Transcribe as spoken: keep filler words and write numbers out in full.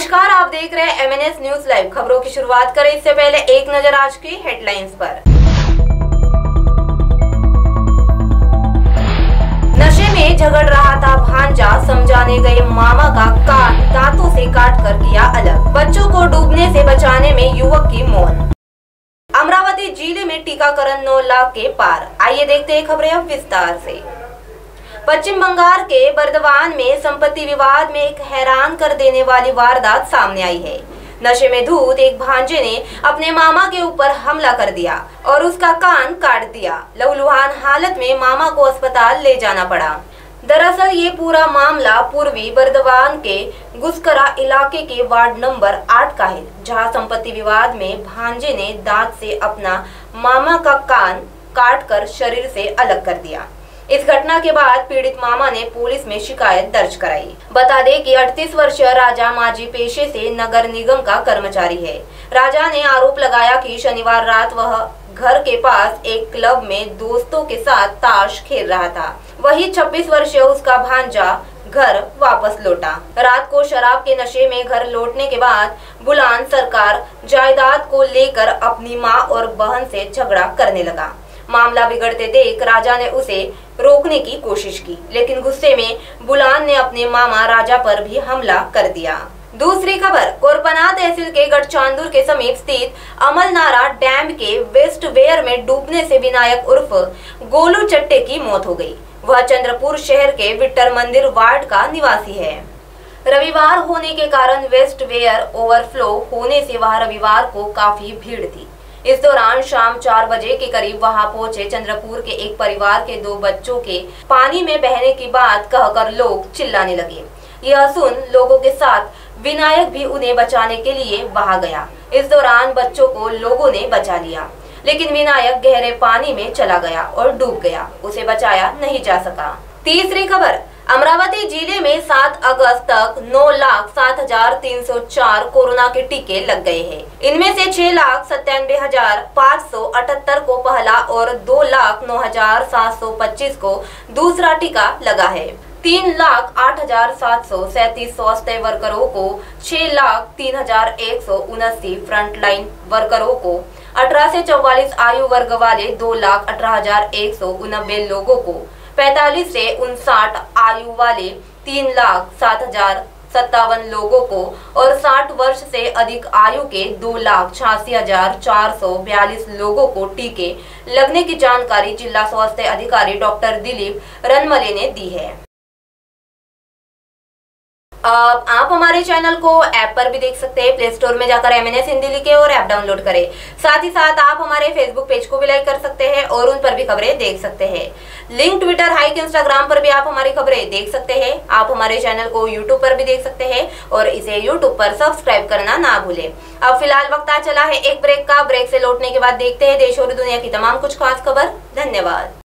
नमस्कार, आप देख रहे हैं M N S news live. खबरों की शुरुआत करें इससे पहले एक नजर आज की हेडलाइंस पर। नशे में झगड़ रहा था भांजा, समझाने गए मामा का कान दांतों से काट कर किया अलग। बच्चों को डूबने से बचाने में युवक की मौत। अमरावती जिले में टीकाकरण नौ लाख के पार। आइए देखते हैं खबरें अब विस्तार से। पश्चिम बंगाल के बर्दवान में संपत्ति विवाद में एक हैरान कर देने वाली वारदात सामने आई है। नशे में धूत एक भांजे ने अपने मामा के ऊपर हमला कर दिया और उसका कान काट दिया। लहूलुहान हालत में मामा को अस्पताल ले जाना पड़ा। दरअसल ये पूरा मामला पूर्वी बर्दवान के गुस्करा इलाके के वार्ड नंबर आठ का है, जहां संपत्ति विवाद में भांजे ने दांत से अपना मामा का कान काट कर शरीर से अलग कर दिया। इस घटना के बाद पीड़ित मामा ने पुलिस में शिकायत दर्ज कराई। बता दें कि अड़तीस वर्षीय राजा मांझी पेशे से नगर निगम का कर्मचारी है। राजा ने आरोप लगाया कि शनिवार रात वह घर के पास एक क्लब में दोस्तों के साथ ताश खेल रहा था। वही छब्बीस वर्षीय उसका भांजा घर वापस लौटा। रात को शराब के नशे में घर लौटने के बाद बुलान सरकार जायदाद को लेकर अपनी मां और बहन से झगड़ा करने लगा। मामला बिगड़ते देख राजा ने उसे रोकने की कोशिश की, लेकिन गुस्से में बुलान ने अपने मामा राजा पर भी हमला कर दिया। दूसरी खबर, कोरपना तहसील के गढ़चांदुर के समीप स्थित अमलनारा डैम के वेस्ट वेयर में डूबने से विनायक उर्फ गोलू चट्टे की मौत हो गई। वह चंद्रपुर शहर के विट्टर मंदिर वार्ड का निवासी है। रविवार होने के कारण वेस्ट वेयर ओवरफ्लो होने से वहां रविवार को काफी भीड़ थी। इस दौरान शाम चार बजे के करीब वहां पहुंचे चंद्रपुर के एक परिवार के दो बच्चों के पानी में बहने की बात कहकर लोग चिल्लाने लगे। यह सुन लोगों के साथ विनायक भी उन्हें बचाने के लिए वहां गया। इस दौरान बच्चों को लोगों ने बचा लिया, लेकिन विनायक गहरे पानी में चला गया और डूब गया। उसे बचाया नहीं जा सका। तीसरी खबर, अमरावती जिले में सात अगस्त तक नौ लाख सात हजार तीन सौ चार कोरोना के टीके लग गए हैं। इनमें से छह लाख सत्तानवे हजार पाँच सौ अठहत्तर को पहला और दो लाख नौ हजार सात सौ पच्चीस को दूसरा टीका लगा है। तीन लाख आठ हजार सात सौ सैतीस स्वास्थ्य वर्करों को, छह लाख तीन हजार एक सौ उनासी फ्रंटलाइन वर्करों को, अठारह से चौवालीस आयु वर्ग वाले दो लाख अठारह हजार एक सौ उनबे लोगों को, पैतालीस से उनसाठ आयु वाले तीन लाख सात हजार सत्तावन लोगों को और साठ वर्ष से अधिक आयु के दो लाख छियासी हजार चार सौ बयालीस लोगों को टीके लगने की जानकारी जिला स्वास्थ्य अधिकारी डॉक्टर दिलीप रनमले ने दी है। अब आप हमारे चैनल को ऐप पर भी देख सकते हैं। प्ले स्टोर में जाकर एम एन एस हिंदी लिखे और ऐप डाउनलोड करें। साथ ही साथ आप हमारे फेसबुक पेज को भी लाइक कर सकते हैं और उन पर भी खबरें देख सकते हैं। लिंक ट्विटर, हाइक, इंस्टाग्राम पर भी आप हमारी खबरें देख सकते हैं। आप हमारे चैनल को यूट्यूब पर भी देख सकते हैं और इसे यूट्यूब पर सब्सक्राइब करना ना भूलें। अब फिलहाल वक्त आ चला है एक ब्रेक का। ब्रेक से लौटने के बाद देखते हैं देश और दुनिया की तमाम कुछ खास खबर। धन्यवाद।